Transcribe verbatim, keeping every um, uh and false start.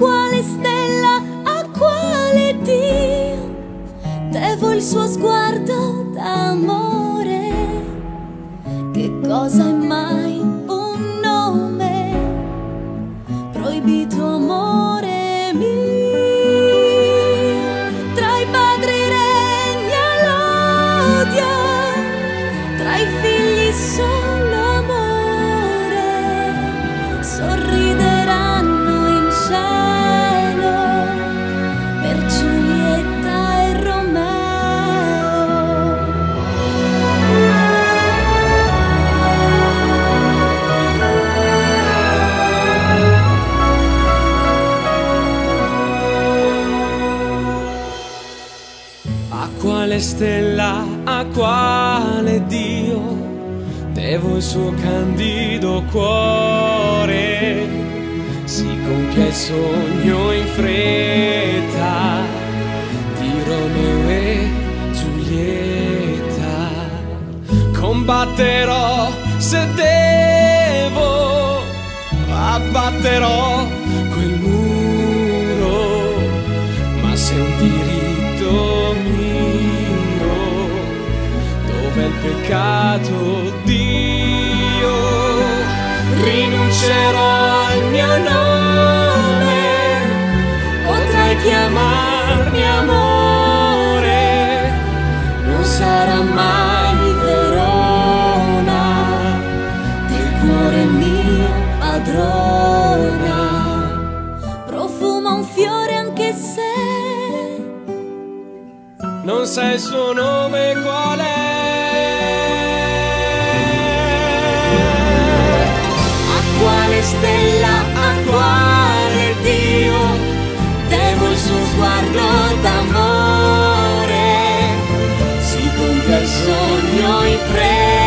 quale stella, a quale Dio devo il suo sguardo d'amore? Che cosa è mai un nome? Proibito amore mio. Tra i padri regna l'odio, tra i figli solo amore. Sorrideranno in cielo per Giulietta e Romeo. A quale stella, a quale Dio devo il suo candido cuore? Si compie il sogno in fretta di Romeo e Giulietta. Combatterò se devo, abbatterò quel muro, ma se è un diritto mio, dov'è il peccato, Dio? Rinuncerò al mio nome, potrai chiamarmi amore, non sarà mai Verona, del cuore mio padrona. Profuma un fiore anche se non sai il suo nome qual è. a quale stella, a quale Dio devo il suo sguardo d'amore. Si compie il sogno in fretta